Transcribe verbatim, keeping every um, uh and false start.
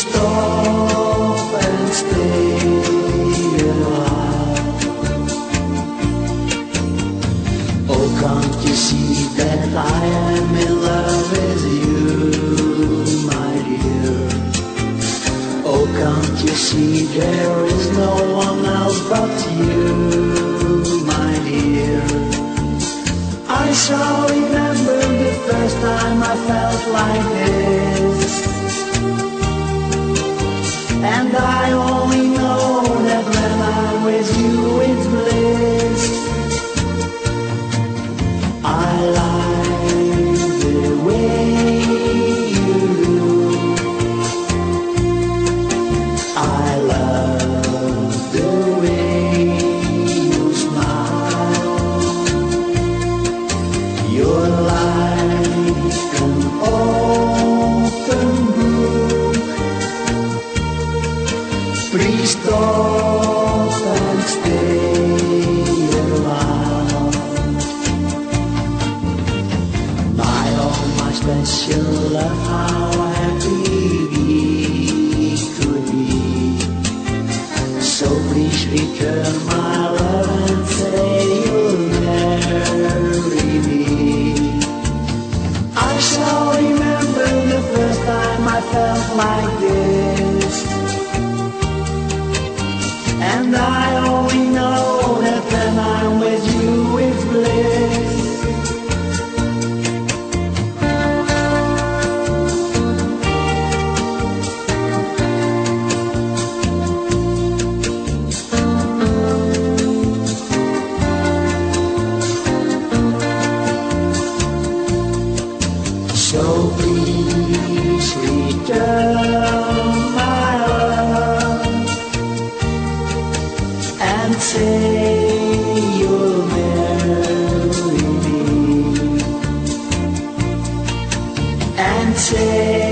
stop and stay a while. Oh, can't you see that I am in love with you, my dear? Oh, can't you see there is no one else but you, my dear? I shall remember the first time I felt like this, and I only know that when I'm with you it's bliss. I like the way you do, I love the way you smile. You're like an open book. Please stop and stay a while. My oh, my special love, how happy we could be. So please return my love and say you'll marry me. I shall remember the first time I felt like this, and I only know that when I'm with you it's bliss. So please return my love and say you'll marry me, and say